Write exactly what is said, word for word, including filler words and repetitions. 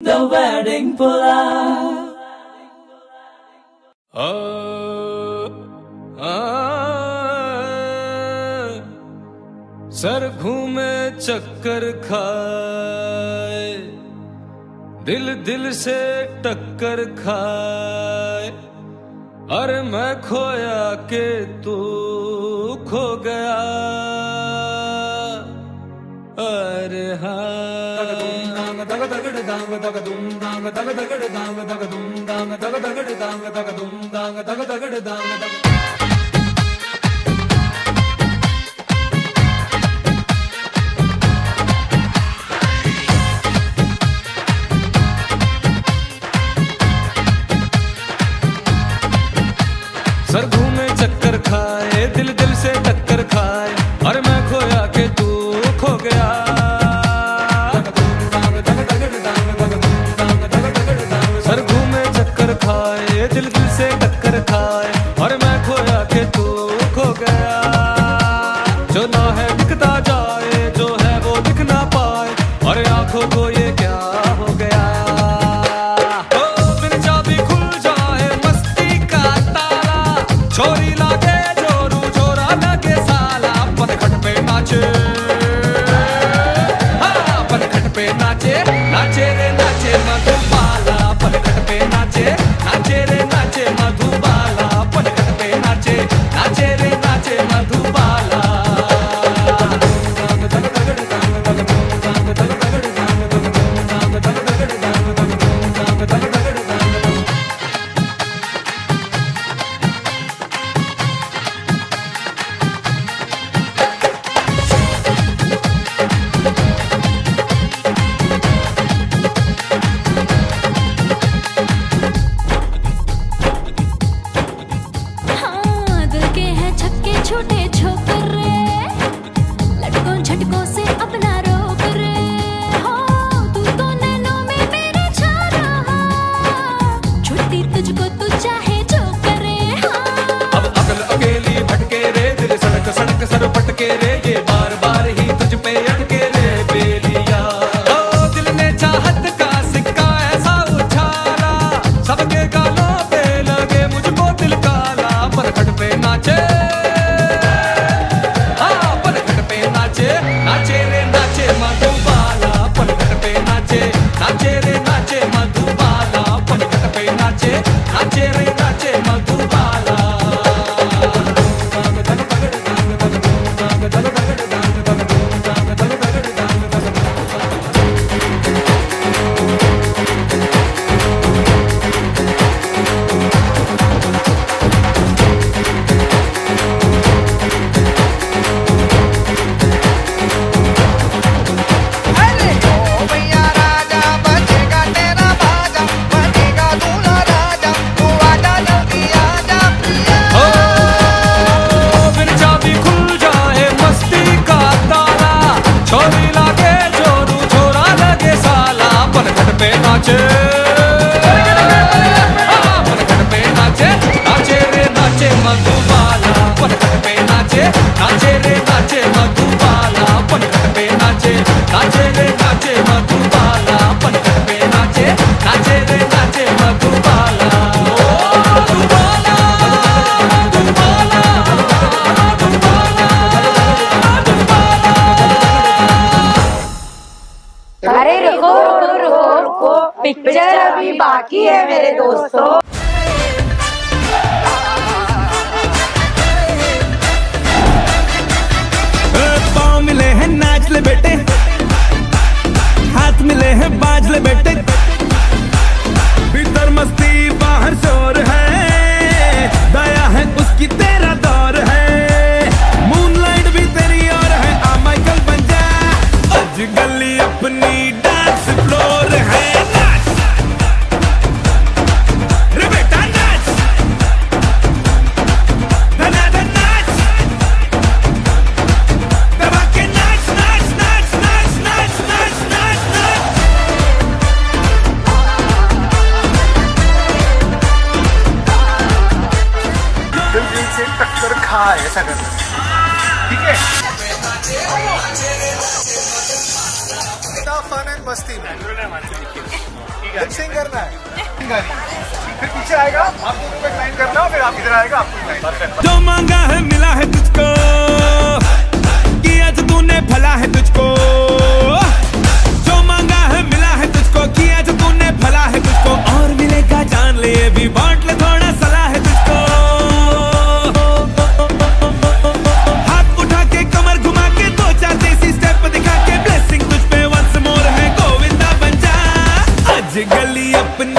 the wedding pula. Sir घूमे चक्कर खाए, दिल दिल से टक्कर खाए, अरे मैं खोया के तू खो गया, अरे हाँ। सर घूमे चक्कर खाए, दिल दिल से टक्कर खाए, अरे मैं खोया के तू खो गया, सर घूमे चक्कर खाए, दिल दिल से टक्कर खाए, अरे मैं खोया के तू खो गया, जो ना है दिखता जाए, जो है वो दिख ना पाए, अरे आंखों को ये क्या हो गया, बिन चाबी खुल जाए मस्ती का ताला, छोरी लागे जोरू छोरा लगे साला, पनखट पे नाचे, हाँ पनखट पे नाचे, नाचे रे नाचे मधुबाला, पनखट पे नाचे, नाचे रे नाचे मधुबाला, पनखट पे नाचे, नाचे रे नाचे मधुबाला। छोटे छोकरे लटकों झटकों से अपना रोक रे, हो तू तो नैनों में मेरे छा रहा, छुट्टी तुझको तू चाहे जो करे, हाँ। अब अकल अकेली भटके रे, दिल सड़क सड़क सर पटके रे, ये बार बार ही तुझ पे अटके रे बेलिया, ओ दिल ने चाहत का सिक्का ऐसा उछाला, सबके गालों पे लगे मुझको दिल काला, पनखट पे नाचे, नाचे रे नाचे मधुबाला, पनखट पे नाचे, नाचे रे नाचे मधुबाला, पनखट पे नाचे, नाचे रे नाचे मधुबाला। छोरी लागे जोरू छोरा लगे साला, पनखट पे नाचे, पनखट पे नाचे, नाचे रे नाचे मधुबाला, पनखट पे नाचे, नाचे रे नाचे मधुबाला, पनखट पे नाचे, नाचे रे नाचे मधुबाला, पनखट पे नाचे, नाचे रे नाचे मधुबाला। अरे रुको रुको रुको रुको, पिक्चर अभी बाकी है मेरे दोस्तों। पाँव मिले हैं नाच ले बेटे, हाथ मिले हैं बाज ले बेटे, भीतर मस्ती बाहर शोर है, दया है उसकी तेरा दौर है, मूनलाइट भी तेरी और है, आ माइकल बन जा, आज गली अपनी डांस फ्लोर है, नाच रे बेटा नाच, धनाधन नाच, दबा के नाच नाच नाच नाच नाच नाच नाच नाच। दिल दिल से टक्कर खाए, ऐसा करना ठीक है। फन एंड मस्ती में सिंग करना है फिर पीछे आएगा आप दोनों को लाइन करना फिर आप इधर आएगा आपको लाइन। जो मांगा है मिला है तुझको किया जो तूने भला है तुझको जो मांगा है मिला है तुझको किया जो तूने भला है तुझको और मिलेगा जान ले भी बांट ले थोड़ा सलाह है तुझको हाथ उठा के कमर घुमा के दो चार देसी स्टेप दिखा के ब्लेसिंग तुझ पे वंस मोर है गोविंदा बन जा आज गली अपनी